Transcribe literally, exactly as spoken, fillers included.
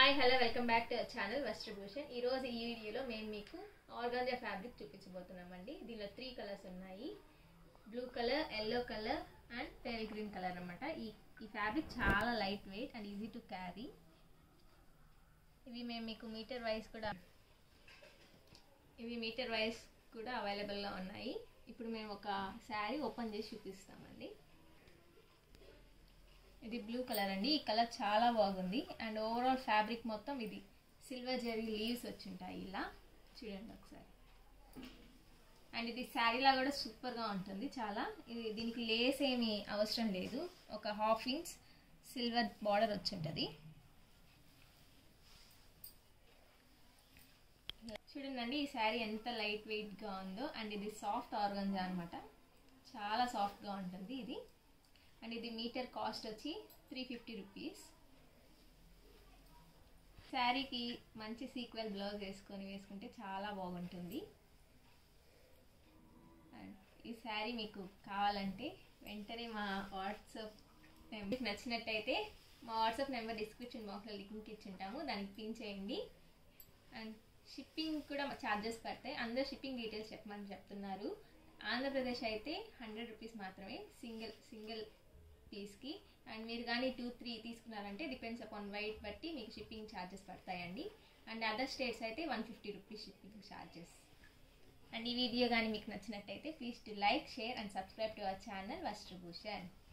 Hi hello welcome back to our channel Vastrabhushan. ఈరోజు ఈ వీడియోలో మేము మీకు ఆర్గాంజా ఫ్యాబ్రిక్ చూపించబోతున్నామండి. దీనిలో త్రీ కలర్స్ ఉన్నాయి, blue colour, yellow colour and pale green colour అనమాట. ఈ ఈ ఫ్యాబ్రిక్ చాలా light weight and easy to carry. ఇవి మేము మీకు మీటర్ వైజ్ కూడా ఇవి మీటర్ వైజ్ కూడా అవైలబుల్గా ఉన్నాయి. ఇప్పుడు మేము ఒక శారీ ఓపెన్ చేసి చూపిస్తామండి. ఇది బ్లూ కలర్ అండి. ఈ కలర్ చాలా బాగుంది అండ్ ఓవరాల్ ఫ్యాబ్రిక్ మొత్తం ఇది సిల్వర్ జరీ లీవ్స్ వచ్చి ఉంటాయి, ఇలా చూడండి ఒకసారి. అండ్ ఇది శారీలా కూడా సూపర్గా ఉంటుంది చాలా. ఇది దీనికి లేస్ ఏమీ అవసరం లేదు, ఒక హాఫ్ ఇంచ్ సిల్వర్ బార్డర్ వచ్చి ఉంటుంది. చూడండి ఈ శారీ ఎంత లైట్ వెయిట్గా ఉందో. అండ్ ఇది సాఫ్ట్ ఆర్గంజా అనమాట, చాలా సాఫ్ట్గా ఉంటుంది ఇది. అండ్ ఇది మీటర్ కాస్ట్ వచ్చి త్రీ ఫిఫ్టీ రూపీస్. శారీకి మంచి సీక్వెల్ బ్లౌజ్ వేసుకొని వేసుకుంటే చాలా బాగుంటుంది. అండ్ ఈ శారీ మీకు కావాలంటే వెంటనే మా వాట్సాప్ నెంబర్ నచ్చినట్టయితే మా వాట్సాప్ నెంబర్ డిస్క్రిప్షన్ బాక్స్లో లింక్ ఇచ్చింటాము, దానికి పిన్ చేయండి. అండ్ షిప్పింగ్ కూడా ఛార్జెస్ పడతాయి. అందరూ షిప్పింగ్ డీటెయిల్స్ చెప్పమని చెప్తున్నారు. ఆంధ్రప్రదేశ్ అయితే హండ్రెడ్ రూపీస్ మాత్రమే సింగిల్ సింగిల్ పీస్కి. అండ్ మీరు కానీ టూ త్రీ తీసుకున్నారంటే డిపెండ్స్ అపాన్ వెయిట్ బట్టి మీకు షిప్పింగ్ ఛార్జెస్ పడతాయండి. అండ్ అదర్ స్టేట్స్ అయితే one fifty rupees shipping charges. And ఈ వీడియో కానీ మీకు నచ్చినట్టయితే please to like, share and subscribe to our channel వస్త్రభూషణ్.